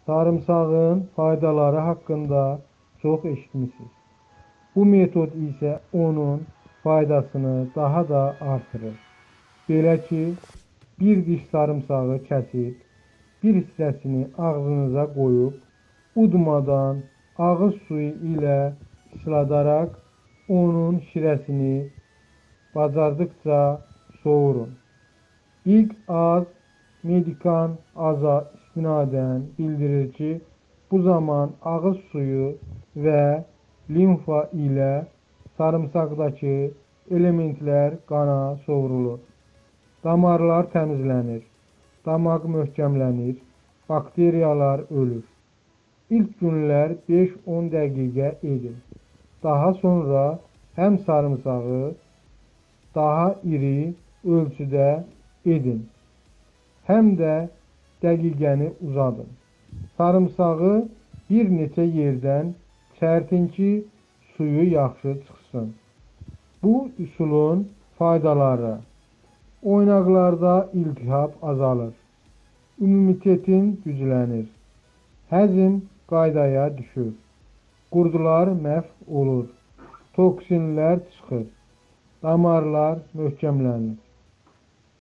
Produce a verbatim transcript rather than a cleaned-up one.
Sarımsağın faydaları haqqında çox eşitmisiniz. Bu metod isə onun faydasını daha da artırır. Belə ki, bir diş sarımsağı kəsib, bir hissəsini ağzınıza qoyub, udmadan ağız suyu ilə ısladaraq onun şirəsini bacardıqca soğurun. İlk az medikan aza istinadən bildirir ki, bu zaman ağız suyu və limfa ilə sarımsaqdakı elementlər qana sovrulur. Damarlar təmizlənir, damaq möhkəmlənir, bakteriyalar ölür. İlk günlər beş on dəqiqə edin. Daha sonra həm sarımsağı daha iri ölçüdə edin, həm də dəqiqəni uzadın. Sarımsağı bir neçə yerdən çərtin ki, suyu yaxşı çıxsın. Bu üsulun faydaları: oynaqlarda iltihab azalır, immunitetin güclənir, həzm qaydaya düşür, qurdular məhv olur, toksinlər çıxır, damarlar möhkəmlənir.